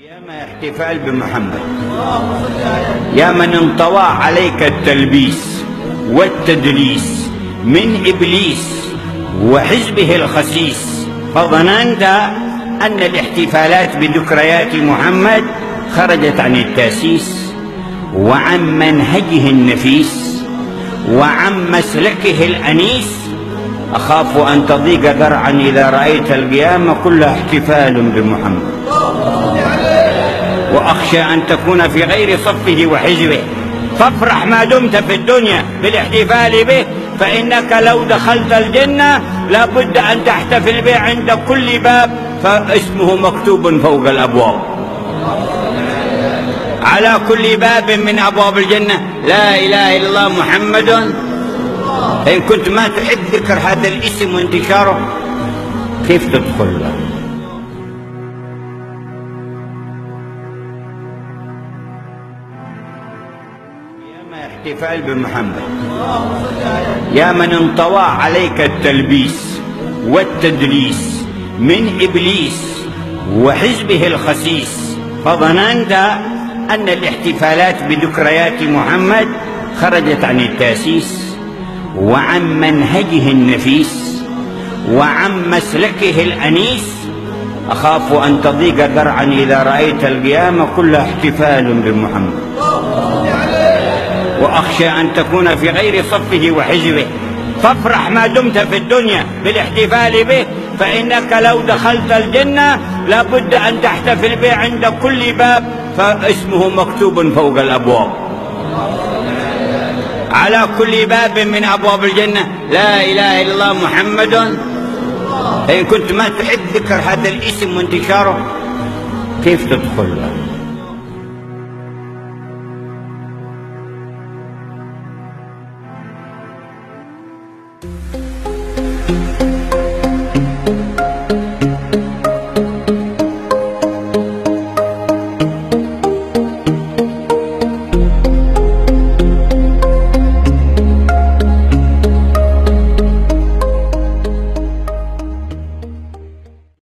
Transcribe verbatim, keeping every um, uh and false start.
يا ما احتفال بمحمد، يا من انطوى عليك التلبيس والتدليس من إبليس وحزبه الخسيس، فظننت أن الاحتفالات بذكريات محمد خرجت عن التاسيس وعن منهجه النفيس وعن مسلكه الأنيس. أخاف أن تضيق ذرعا إذا رأيت القيامة كلها احتفال بمحمد، وأخشى أن تكون في غير صفه وحزبه، فافرح ما دمت في الدنيا بالاحتفال به، فإنك لو دخلت الجنة لابد أن تحتفل به عند كل باب، فاسمه مكتوب فوق الأبواب على كل باب من أبواب الجنة لا إله إلا الله محمد. إن كنت ما تحب ذكر هذا الاسم وانتشاره كيف تدخل له؟ يا ما احتفال بمحمد، يا من انطوى عليك التلبيس والتدليس من إبليس وحزبه الخسيس، فظننت أن الاحتفالات بذكريات محمد خرجت عن التاسيس وعن منهجه النفيس وعن مسلكه الأنيس. أخاف أن تضيق ذرعا إذا رأيت القيامة كلها احتفال بمحمد، وأخشى أن تكون في غير صفه وحزبه، فافرح ما دمت في الدنيا بالاحتفال به، فإنك لو دخلت الجنة لابد أن تحتفل به عند كل باب، فاسمه مكتوب فوق الأبواب على كل باب من أبواب الجنة لا إله إلا الله محمد. إن كنت ما تحب ذكر هذا الاسم وانتشاره كيف تدخل له؟